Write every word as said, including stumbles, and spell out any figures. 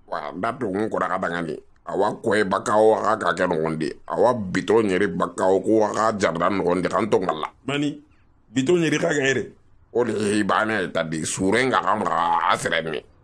wa datu ngun ko daga dangani awa koy bakaw ka ka ke ngondi awa bito nyeri bakaw ko ka jardan ngondi kan to ngalla mani bito nyeri ka gaire o le bane tadi surenga kam ka asremi